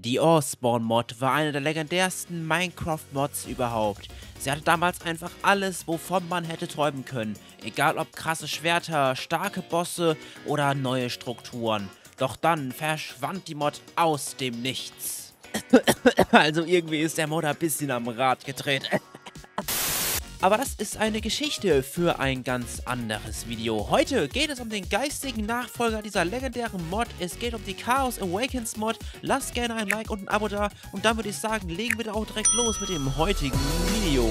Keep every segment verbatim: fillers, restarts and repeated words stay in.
Die Ore-Spawn-Mod war eine der legendärsten Minecraft-Mods überhaupt. Sie hatte damals einfach alles, wovon man hätte träumen können. Egal ob krasse Schwerter, starke Bosse oder neue Strukturen. Doch dann verschwand die Mod aus dem Nichts. Also irgendwie ist der Mod ein bisschen am Rad gedreht. Aber das ist eine Geschichte für ein ganz anderes Video. Heute geht es um den geistigen Nachfolger dieser legendären Mod. Es geht um die Chaos Awakens Mod. Lasst gerne ein Like und ein Abo da. Und dann würde ich sagen, legen wir da auch direkt los mit dem heutigen Video.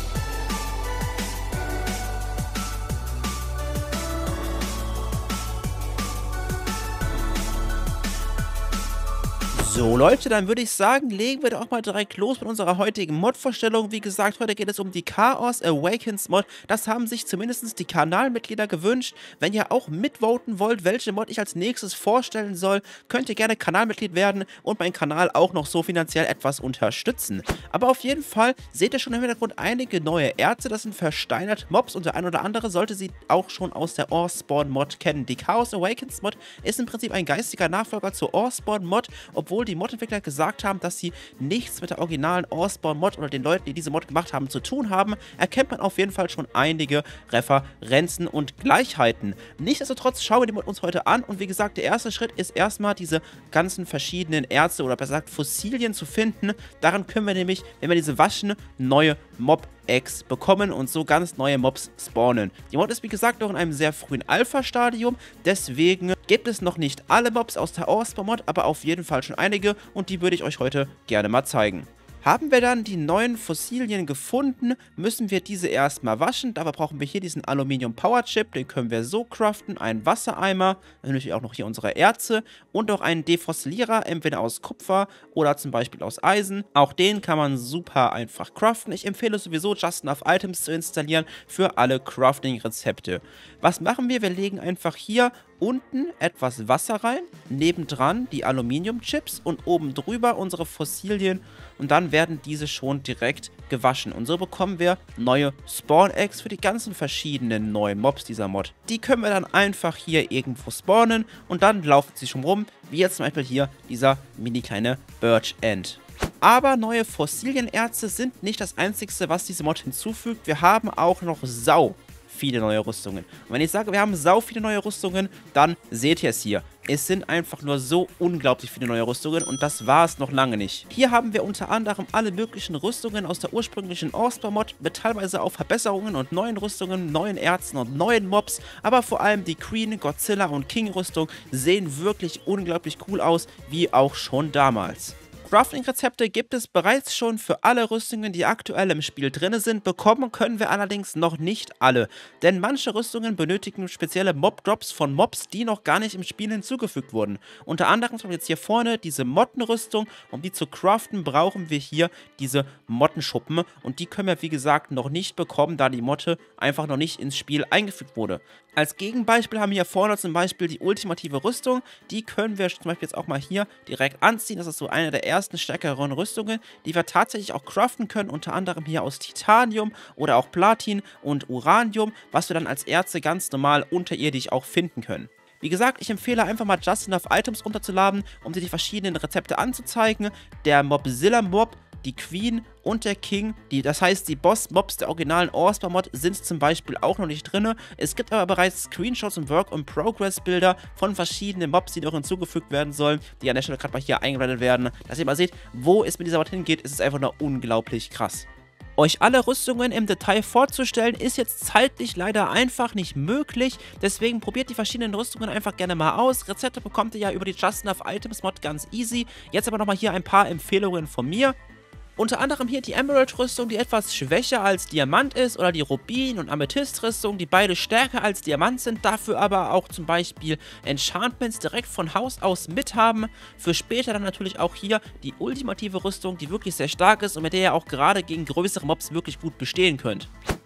So Leute, dann würde ich sagen, legen wir da auch mal direkt los mit unserer heutigen Mod-Vorstellung. Wie gesagt, heute geht es um die Chaos Awakens Mod. Das haben sich zumindest die Kanalmitglieder gewünscht. Wenn ihr auch mitvoten wollt, welche Mod ich als nächstes vorstellen soll, könnt ihr gerne Kanalmitglied werden und meinen Kanal auch noch so finanziell etwas unterstützen. Aber auf jeden Fall seht ihr schon im Hintergrund einige neue Erze. Das sind versteinerte Mobs und der ein oder andere sollte sie auch schon aus der Ore-Spawn Mod kennen. Die Chaos Awakens Mod ist im Prinzip ein geistiger Nachfolger zur Ore-Spawn Mod, obwohl die Mod-Entwickler gesagt haben, dass sie nichts mit der originalen Ore-Spawn-Mod oder den Leuten, die diese Mod gemacht haben, zu tun haben, erkennt man auf jeden Fall schon einige Referenzen und Gleichheiten. Nichtsdestotrotz schauen wir die Mod uns heute an und wie gesagt, der erste Schritt ist erstmal diese ganzen verschiedenen Erze oder besser gesagt Fossilien zu finden. Daran können wir nämlich, wenn wir diese waschen, neue Mob-Eggs bekommen und so ganz neue Mobs spawnen. Die Mod ist wie gesagt noch in einem sehr frühen Alpha-Stadium, deswegen gibt es noch nicht alle Mobs aus der Ore-Spawn-Mod, aber auf jeden Fall schon einige und die würde ich euch heute gerne mal zeigen. Haben wir dann die neuen Fossilien gefunden, müssen wir diese erstmal waschen. Dabei brauchen wir hier diesen Aluminium Power Chip, den können wir so craften, einen Wassereimer, natürlich auch noch hier unsere Erze und auch einen Defossilierer, entweder aus Kupfer oder zum Beispiel aus Eisen. Auch den kann man super einfach craften. Ich empfehle sowieso Just Enough Items zu installieren für alle Crafting-Rezepte. Was machen wir? Wir legen einfach hier unten etwas Wasser rein, nebendran die Aluminiumchips und oben drüber unsere Fossilien und dann werden diese schon direkt gewaschen. Und so bekommen wir neue Spawn-Eggs für die ganzen verschiedenen neuen Mobs dieser Mod. Die können wir dann einfach hier irgendwo spawnen und dann laufen sie schon rum, wie jetzt zum Beispiel hier dieser mini kleine Birch End. Aber neue Fossilienerze sind nicht das einzige, was diese Mod hinzufügt. Wir haben auch noch sau viele neue Rüstungen. Und wenn ich sage, wir haben sau viele neue Rüstungen, dann seht ihr es hier. Es sind einfach nur so unglaublich viele neue Rüstungen und das war es noch lange nicht. Hier haben wir unter anderem alle möglichen Rüstungen aus der ursprünglichen Ore-Spawn-Mod mit teilweise auch Verbesserungen und neuen Rüstungen, neuen Erzen und neuen Mobs, aber vor allem die Queen, Godzilla und King Rüstung sehen wirklich unglaublich cool aus, wie auch schon damals. Crafting-Rezepte gibt es bereits schon für alle Rüstungen, die aktuell im Spiel drin sind. Bekommen können wir allerdings noch nicht alle, denn manche Rüstungen benötigen spezielle Mob-Drops von Mobs, die noch gar nicht im Spiel hinzugefügt wurden. Unter anderem zum Beispiel jetzt hier vorne diese Mottenrüstung. Um die zu craften, brauchen wir hier diese Mottenschuppen und die können wir wie gesagt noch nicht bekommen, da die Motte einfach noch nicht ins Spiel eingefügt wurde. Als Gegenbeispiel haben wir hier vorne zum Beispiel die ultimative Rüstung. Die können wir zum Beispiel jetzt auch mal hier direkt anziehen. Das ist so eine der ersten stärkeren Rüstungen, die wir tatsächlich auch craften können. Unter anderem hier aus Titanium oder auch Platin und Uranium, was wir dann als Erze ganz normal unterirdisch auch finden können. Wie gesagt, ich empfehle einfach mal Just Enough Items runterzuladen, um dir die verschiedenen Rezepte anzuzeigen. Der Mobzilla Mob, die Queen und der King, die, das heißt die Boss-Mobs der originalen Ore-Spawn-Mod sind zum Beispiel auch noch nicht drin. Es gibt aber bereits Screenshots und Work-in-Progress-Bilder von verschiedenen Mobs, die noch hinzugefügt werden sollen, die an der Stelle gerade mal hier eingeblendet werden. Dass ihr mal seht, wo es mit dieser Mod hingeht, ist es einfach nur unglaublich krass. Euch alle Rüstungen im Detail vorzustellen, ist jetzt zeitlich leider einfach nicht möglich. Deswegen probiert die verschiedenen Rüstungen einfach gerne mal aus. Rezepte bekommt ihr ja über die Just Enough Items Mod ganz easy. Jetzt aber nochmal hier ein paar Empfehlungen von mir. Unter anderem hier die Emerald-Rüstung, die etwas schwächer als Diamant ist, oder die Rubin- und Amethyst-Rüstung, die beide stärker als Diamant sind, dafür aber auch zum Beispiel Enchantments direkt von Haus aus mit haben. Für später dann natürlich auch hier die ultimative Rüstung, die wirklich sehr stark ist und mit der ihr auch gerade gegen größere Mobs wirklich gut bestehen könnt.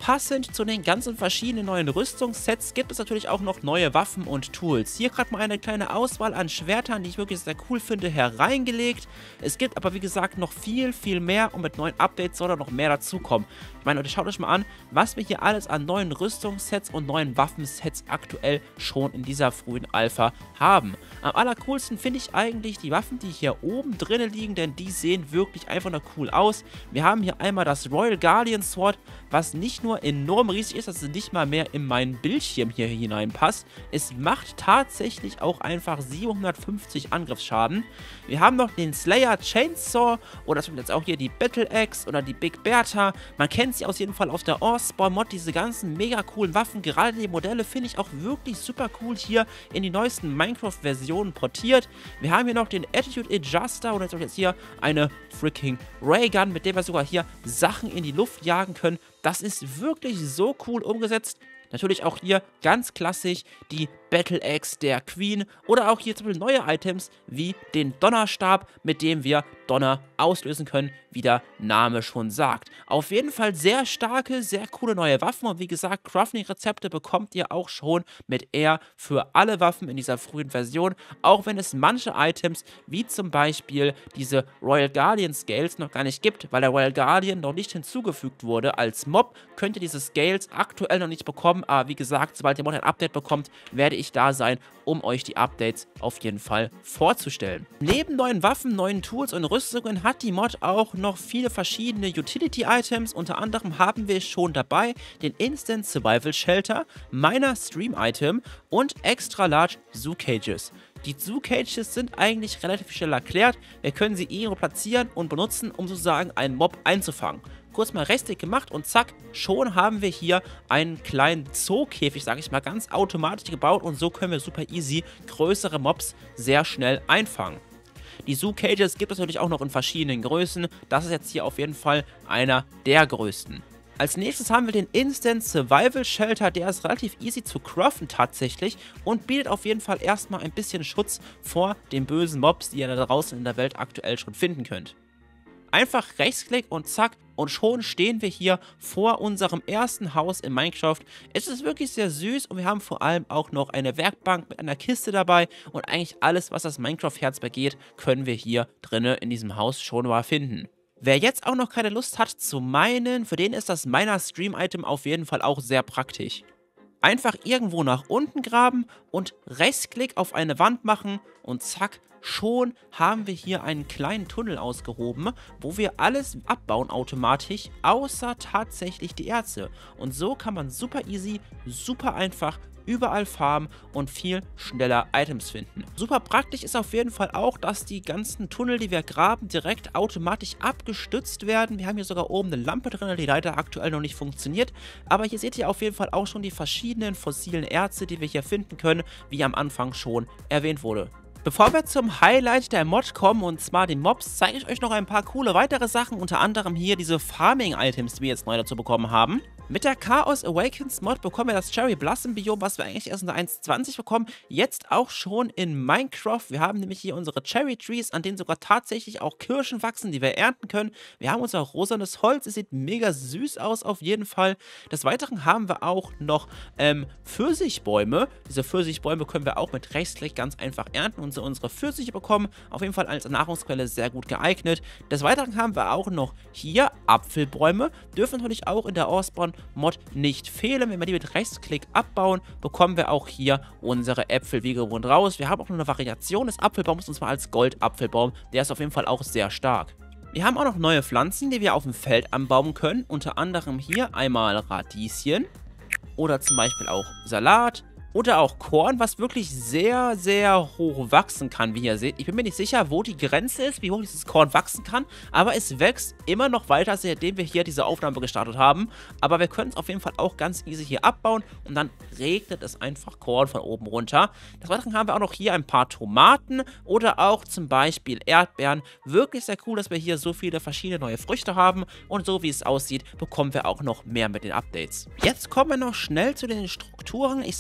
passend zu den ganzen verschiedenen neuen Rüstungssets gibt es natürlich auch noch neue Waffen und Tools. Hier gerade mal eine kleine Auswahl an Schwertern, die ich wirklich sehr cool finde, hereingelegt. Es gibt aber wie gesagt noch viel, viel mehr und mit neuen Updates soll da noch mehr dazukommen. Ich meine Leute, schaut euch mal an, was wir hier alles an neuen Rüstungssets und neuen Waffensets aktuell schon in dieser frühen Alpha haben. Am allercoolsten finde ich eigentlich die Waffen, die hier oben drinnen liegen, denn die sehen wirklich einfach nur cool aus. Wir haben hier einmal das Royal Guardian Sword, was nicht nur enorm riesig ist, dass es nicht mal mehr in meinen Bildschirm hier hineinpasst. Es macht tatsächlich auch einfach siebenhundertfünfzig Angriffsschaden. Wir haben noch den Slayer Chainsaw oder das sind jetzt auch hier die Battle Axe oder die Big Bertha. Man kennt sie aus jeden Fall aus der Ore-Spawn-Mod, diese ganzen mega coolen Waffen. Gerade die Modelle finde ich auch wirklich super cool hier in die neuesten Minecraft-Versionen portiert. Wir haben hier noch den Attitude Adjuster und jetzt hier eine freaking Raygun, mit der wir sogar hier Sachen in die Luft jagen können. Das ist wirklich so cool umgesetzt. Natürlich auch hier ganz klassisch die Battle Axe der Queen oder auch hier zum Beispiel neue Items wie den Donnerstab, mit dem wir Donner auslösen können, wie der Name schon sagt. Auf jeden Fall sehr starke, sehr coole neue Waffen und wie gesagt, Crafting-Rezepte bekommt ihr auch schon mit R für alle Waffen in dieser frühen Version, auch wenn es manche Items wie zum Beispiel diese Royal Guardian Scales noch gar nicht gibt, weil der Royal Guardian noch nicht hinzugefügt wurde als Mob, könnt ihr diese Scales aktuell noch nicht bekommen, aber wie gesagt, sobald der Mod ein Update bekommt, werde ich da sein, um euch die Updates auf jeden Fall vorzustellen. Neben neuen Waffen, neuen Tools und Rüstungen hat die Mod auch noch viele verschiedene Utility-Items. Unter anderem haben wir schon dabei den Instant Survival Shelter, Miner Stream Item und Extra Large Zoo Cages. Die Zoo Cages sind eigentlich relativ schnell erklärt. Wir können sie irgendwo platzieren und benutzen, um sozusagen einen Mob einzufangen. Kurz mal Rechtsklick gemacht und zack, schon haben wir hier einen kleinen Zookäfig, sage ich mal, ganz automatisch gebaut und so können wir super easy größere Mobs sehr schnell einfangen. Die Zoo Cages gibt es natürlich auch noch in verschiedenen Größen. Das ist jetzt hier auf jeden Fall einer der größten. Als nächstes haben wir den Instant Survival Shelter, der ist relativ easy zu craften tatsächlich und bietet auf jeden Fall erstmal ein bisschen Schutz vor den bösen Mobs, die ihr da draußen in der Welt aktuell schon finden könnt. Einfach Rechtsklick und zack, und schon stehen wir hier vor unserem ersten Haus in Minecraft. Es ist wirklich sehr süß und wir haben vor allem auch noch eine Werkbank mit einer Kiste dabei und eigentlich alles, was das Minecraft-Herz begeht, können wir hier drinnen in diesem Haus schon mal finden. Wer jetzt auch noch keine Lust hat zu minen, für den ist das Miner-Stream-Item auf jeden Fall auch sehr praktisch. Einfach irgendwo nach unten graben und Rechtsklick auf eine Wand machen und zack, schon haben wir hier einen kleinen Tunnel ausgehoben, wo wir alles abbauen automatisch, außer tatsächlich die Erze. Und so kann man super easy, super einfach überall farmen und viel schneller Items finden. Super praktisch ist auf jeden Fall auch, dass die ganzen Tunnel, die wir graben, direkt automatisch abgestützt werden. Wir haben hier sogar oben eine Lampe drin, die leider aktuell noch nicht funktioniert. Aber hier seht ihr auf jeden Fall auch schon die verschiedenen fossilen Erze, die wir hier finden können, wie am Anfang schon erwähnt wurde. Bevor wir zum Highlight der Mod kommen, und zwar den Mobs, zeige ich euch noch ein paar coole weitere Sachen, unter anderem hier diese Farming-Items, die wir jetzt neu dazu bekommen haben. Mit der Chaos Awakens Mod bekommen wir das Cherry Blossom Biom, was wir eigentlich erst in der eins Punkt zwanzig bekommen, jetzt auch schon in Minecraft. Wir haben nämlich hier unsere Cherry Trees, an denen sogar tatsächlich auch Kirschen wachsen, die wir ernten können. Wir haben unser rosanes Holz, es sieht mega süß aus auf jeden Fall. Des Weiteren haben wir auch noch ähm, Pfirsichbäume. Diese Pfirsichbäume können wir auch mit Rechtsklick ganz einfach ernten und so unsere Pfirsiche bekommen. Auf jeden Fall als Nahrungsquelle sehr gut geeignet. Des Weiteren haben wir auch noch hier Apfelbäume, dürfen natürlich auch in der Ore-Spawn Mod nicht fehlen. Wenn wir die mit Rechtsklick abbauen, bekommen wir auch hier unsere Äpfel wie gewohnt raus. Wir haben auch noch eine Variation des Apfelbaums, und zwar als Goldapfelbaum. Der ist auf jeden Fall auch sehr stark. Wir haben auch noch neue Pflanzen, die wir auf dem Feld anbauen können. Unter anderem hier einmal Radieschen oder zum Beispiel auch Salat. Oder auch Korn, was wirklich sehr, sehr hoch wachsen kann, wie ihr seht. Ich bin mir nicht sicher, wo die Grenze ist, wie hoch dieses Korn wachsen kann. Aber es wächst immer noch weiter, seitdem wir hier diese Aufnahme gestartet haben. Aber wir können es auf jeden Fall auch ganz easy hier abbauen. Und dann regnet es einfach Korn von oben runter. Des Weiteren haben wir auch noch hier ein paar Tomaten. Oder auch zum Beispiel Erdbeeren. Wirklich sehr cool, dass wir hier so viele verschiedene neue Früchte haben. Und so wie es aussieht, bekommen wir auch noch mehr mit den Updates. Jetzt kommen wir noch schnell zu den Strukturen. Ich sage schnell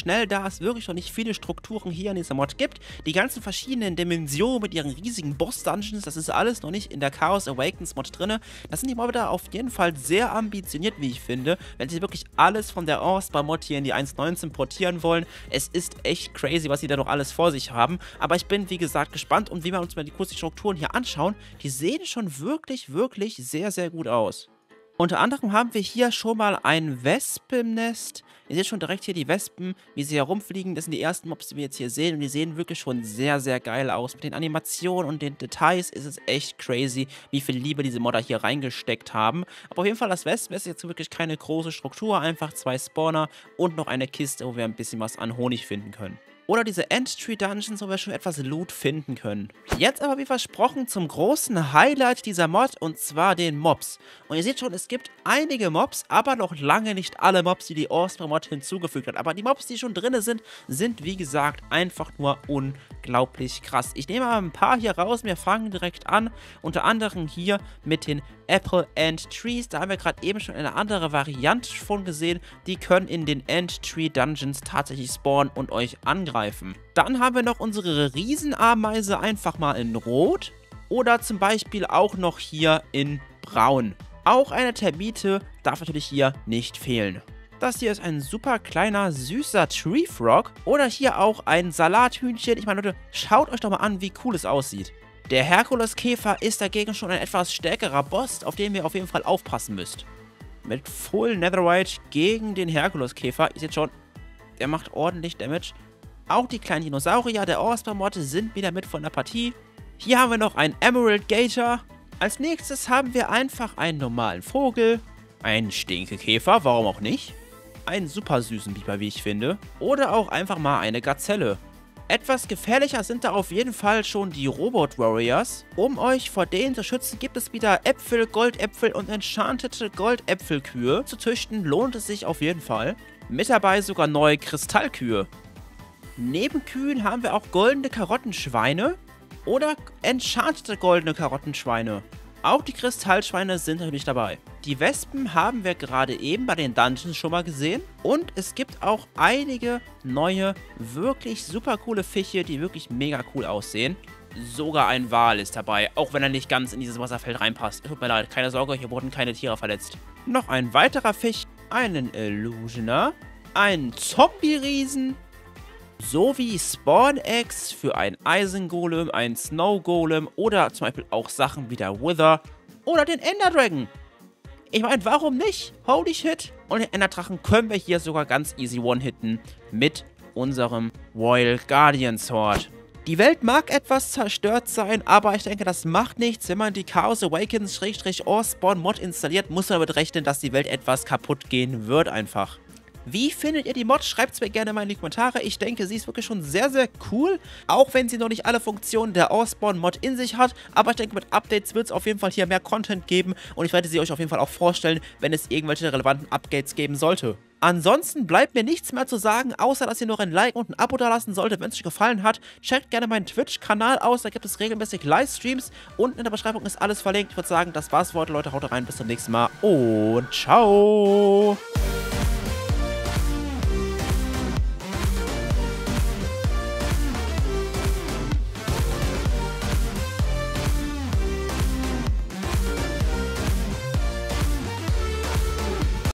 schnell, da es wirklich noch nicht viele Strukturen hier in dieser Mod gibt. Die ganzen verschiedenen Dimensionen mit ihren riesigen Boss-Dungeons, das ist alles noch nicht in der Chaos Awakens Mod drin. Das sind die Modder auf jeden Fall sehr ambitioniert, wie ich finde, wenn sie wirklich alles von der All-Star-Mod hier in die eins Punkt neunzehn portieren wollen. Es ist echt crazy, was sie da noch alles vor sich haben. Aber ich bin, wie gesagt, gespannt und wie wir uns mal die kurzen Strukturen hier anschauen, die sehen schon wirklich, wirklich sehr, sehr gut aus. Unter anderem haben wir hier schon mal ein Wespennest. Ihr seht schon direkt hier die Wespen, wie sie herumfliegen. Das sind die ersten Mobs, die wir jetzt hier sehen. Und die sehen wirklich schon sehr, sehr geil aus. Mit den Animationen und den Details ist es echt crazy, wie viel Liebe diese Modder hier reingesteckt haben. Aber auf jeden Fall, das Wespen ist jetzt wirklich keine große Struktur. Einfach zwei Spawner und noch eine Kiste, wo wir ein bisschen was an Honig finden können. Oder diese End-Tree-Dungeons, wo wir schon etwas Loot finden können. Jetzt aber wie versprochen zum großen Highlight dieser Mod, und zwar den Mobs. Und ihr seht schon, es gibt einige Mobs, aber noch lange nicht alle Mobs, die die All-Star-Mod hinzugefügt hat. Aber die Mobs, die schon drin sind, sind wie gesagt einfach nur unglaublich krass. Ich nehme mal ein paar hier raus, wir fangen direkt an. Unter anderem hier mit den Apple End Trees. Da haben wir gerade eben schon eine andere Variante von gesehen. Die können in den End Tree Dungeons tatsächlich spawnen und euch angreifen. Dann haben wir noch unsere Riesenameise einfach mal in Rot. Oder zum Beispiel auch noch hier in Braun. Auch eine Termite darf natürlich hier nicht fehlen. Das hier ist ein super kleiner, süßer Tree Frog. Oder hier auch ein Salathühnchen. Ich meine, Leute, schaut euch doch mal an, wie cool es aussieht. Der Herkuleskäfer ist dagegen schon ein etwas stärkerer Boss, auf den ihr auf jeden Fall aufpassen müsst. Mit Full Netherite gegen den Herkuleskäfer. Ihr seht schon, der macht ordentlich Damage. Auch die kleinen Dinosaurier der All-Star-Mod sind wieder mit von der Partie. Hier haben wir noch einen Emerald Gator. Als nächstes haben wir einfach einen normalen Vogel. Einen Stinkekäfer, warum auch nicht. Einen super süßen Biber, wie ich finde. Oder auch einfach mal eine Gazelle. Etwas gefährlicher sind da auf jeden Fall schon die Robot Warriors. Um euch vor denen zu schützen, gibt es wieder Äpfel, Goldäpfel und enchantete Goldäpfelkühe. Zu züchten lohnt es sich auf jeden Fall. Mit dabei sogar neue Kristallkühe. Neben Kühen haben wir auch goldene Karottenschweine oder enchantete goldene Karottenschweine. Auch die Kristallschweine sind natürlich dabei. Die Wespen haben wir gerade eben bei den Dungeons schon mal gesehen. Und es gibt auch einige neue, wirklich super coole Fische, die wirklich mega cool aussehen. Sogar ein Wal ist dabei, auch wenn er nicht ganz in dieses Wasserfeld reinpasst. Tut mir leid, keine Sorge, hier wurden keine Tiere verletzt. Noch ein weiterer Fisch, einen Illusioner, einen Zombie-Riesen, sowie Spawn-Eggs für einen Eisengolem, einen Snow-Golem oder zum Beispiel auch Sachen wie der Wither oder den Ender-Dragon. Ich meine, warum nicht? Holy shit. Und den Ender-Drachen können wir hier sogar ganz easy one-hitten mit unserem Royal Guardian Sword. Die Welt mag etwas zerstört sein, aber ich denke, das macht nichts. Wenn man die Chaos Awakens-All-Spawn-Mod installiert, muss man damit rechnen, dass die Welt etwas kaputt gehen wird einfach. Wie findet ihr die Mod? Schreibt es mir gerne mal in die Kommentare. Ich denke, sie ist wirklich schon sehr, sehr cool. Auch wenn sie noch nicht alle Funktionen der All-Spawn-Mod in sich hat. Aber ich denke, mit Updates wird es auf jeden Fall hier mehr Content geben. Und ich werde sie euch auf jeden Fall auch vorstellen, wenn es irgendwelche relevanten Updates geben sollte. Ansonsten bleibt mir nichts mehr zu sagen, außer dass ihr noch ein Like und ein Abo da lassen solltet, wenn es euch gefallen hat. Checkt gerne meinen Twitch-Kanal aus, da gibt es regelmäßig Livestreams. Unten in der Beschreibung ist alles verlinkt. Ich würde sagen, das war's für heute, Leute. Haut rein, bis zum nächsten Mal und ciao!